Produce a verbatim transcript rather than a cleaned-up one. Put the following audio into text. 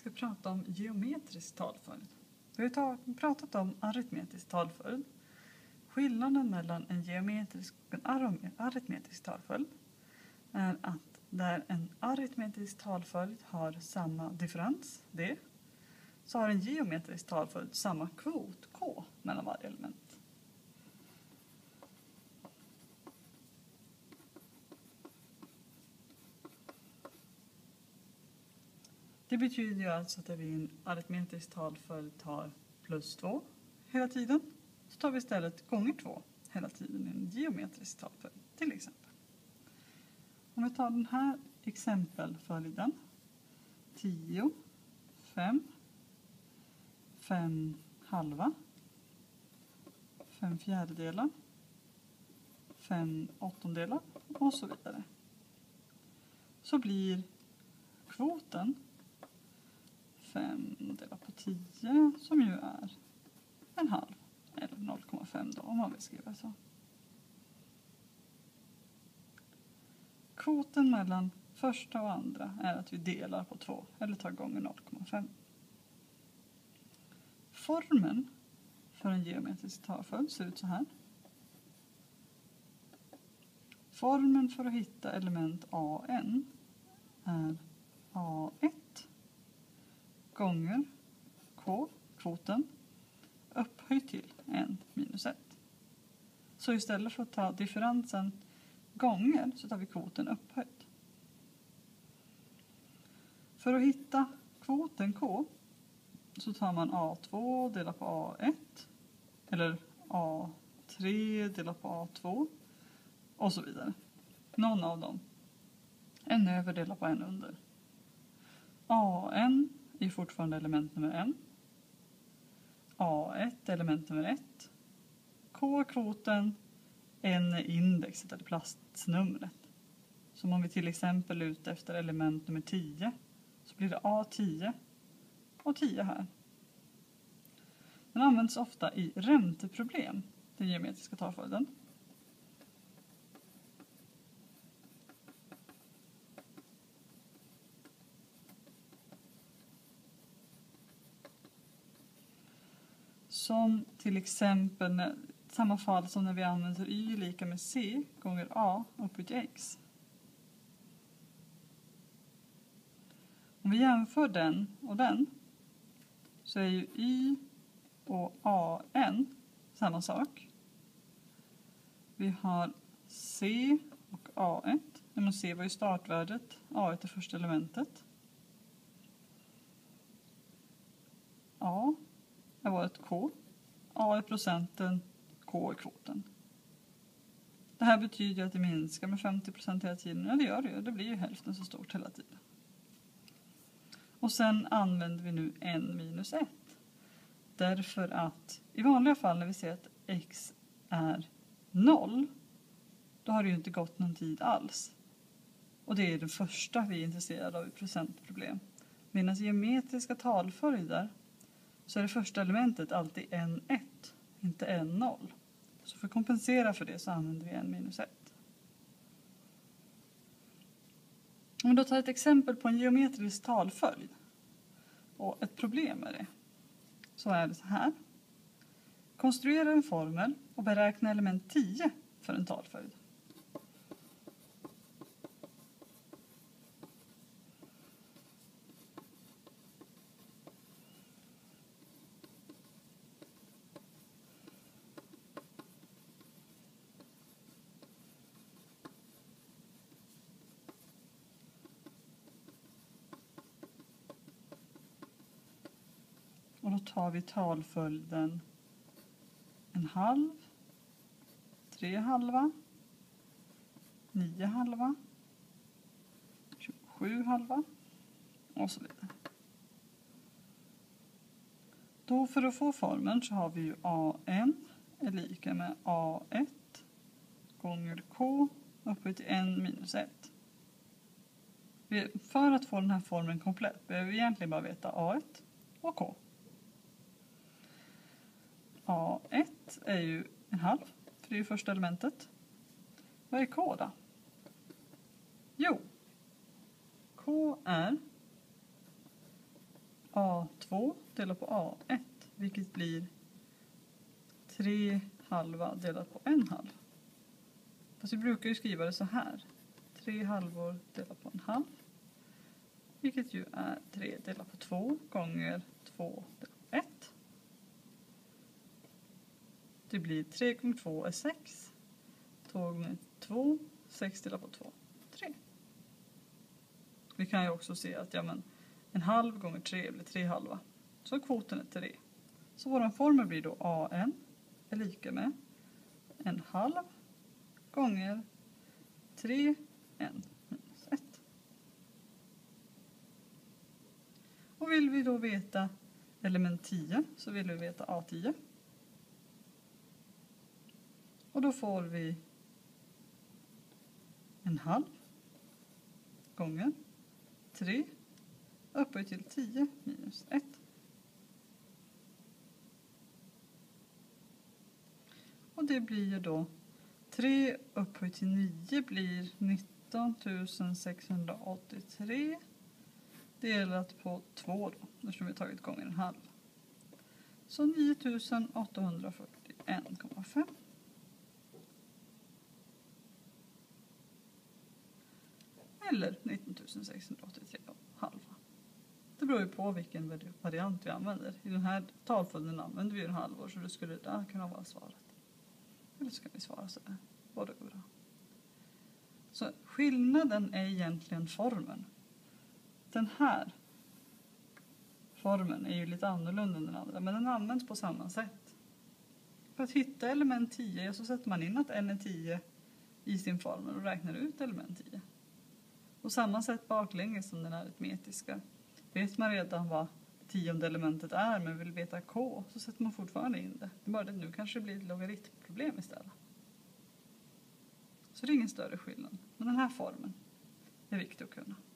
ska prata om geometrisk talföljd. Vi har pratat om aritmetisk talföljd. Skillnaden mellan en geometrisk och en aritmetisk talföljd är att där en aritmetisk talföljd har samma differens, d, så har en geometrisk talföljd samma kvot, k, mellan varje element. Det betyder ju alltså att vi i en aritmetisk talföljd tar plus två hela tiden, så tar vi istället gånger två hela tiden i en geometrisk talföljd, till exempel. Om vi tar den här exempelföljden, tio, fem, fem halva, fem fjärdedelar, fem åttondelar och så vidare. Så blir kvoten fem delat på tio, som ju är en halv, eller noll komma fem då, om man vill skriva så. Kvoten mellan första och andra är att vi delar på två, eller tar gånger noll komma fem. Formen för en geometrisk talföljd ser ut så här. Formen för att hitta element a n är a ett gånger k, kvoten, upphöjt till n minus ett. Så istället för att ta differensen gånger så tar vi kvoten upphöjt. För att hitta kvoten k så tar man a två delat på a ett, eller a tre delat på a två och så vidare. Någon av dem. En över delat på en under. an är fortfarande element nummer en. a ett element nummer ett. K är kvoten. N är indexet eller platsnumret. Som om vi till exempel är ute efter element nummer tio så blir det a tio och tio här. Den används ofta i ränteproblem, den geometriska talföljden. Som till exempel när, samma fall som när vi använder y lika med c gånger a upphöjt till x. Om vi jämför den och den så är ju y och an samma sak. Vi har c och a ett. När man ser vad är startvärdet, a ett är första elementet. A är varit k. A är procenten, k är kvoten. Det här betyder att det minskar med femtio procent hela tiden. Ja, det gör det ju. Det blir ju hälften så stort hela tiden. Och sen använder vi nu n minus ett. Därför att i vanliga fall när vi ser att x är noll, då har det ju inte gått någon tid alls. Och det är det första vi är intresserade av i procentproblem. Medan geometriska talföljder så är det första elementet alltid n ett, inte n noll. Så för att kompensera för det så använder vi n minus ett. Om vi då tar ett exempel på en geometrisk talföljd och ett problem med det, så är det så här. Konstruera en formel och beräkna element tio för en talföljd. Och då tar vi talföljden en halv, tre halva, nio halva, tjugosju halva och så vidare. Då för att få formeln så har vi ju an är lika med a ett gånger k upphöjt till n minus ett. För att få den här formeln komplett behöver vi egentligen bara veta a ett och k. a ett är ju en halv, för det är ju första elementet. Vad är k då? Jo, k är a två delat på a ett, vilket blir tre halva delat på en halv. Fast vi brukar ju skriva det så här. tre halvor delat på en halv. Vilket ju är tre delat på två gånger två delat på ett. Det blir tre gånger två är sex. två gånger två, sex delat på två, tre. Vi kan ju också se att ja, men, en halv gånger tre blir tre halva. Så kvoten är tre. Så vår formel blir då A N är lika med en halv gånger tre n minus ett. Och vill vi då veta element tio så vill vi veta A tio. Och då får vi en halv gånger tre upphöjt till tio minus ett. Och det blir ju då tre upphöjt till nio blir nitton tusen sexhundraåttiotre delat på två då, eftersom vi tagit gånger en halv. Så nio tusen åttahundrafyrtioen komma fem. Eller nitton tusen sexhundraåttiotre halva. Det beror ju på vilken variant vi använder. I den här talföljden använder vi en halvår, så det skulle där kunna vara svaret. Eller så kan vi svara så här. Både och bra. Så skillnaden är egentligen formen. Den här formen är ju lite annorlunda än den andra, men den används på samma sätt. För att hitta element tio så sätter man in att n är tio i sin formel och räknar ut element tio. Och samma sätt baklänges som den aritmetiska. Vet man redan vad tionde elementet är men vill veta k, så sätter man fortfarande in det. Det är bara det nu kanske det blir ett logaritmproblem istället. Så det är ingen större skillnad. Men den här formen är viktig att kunna.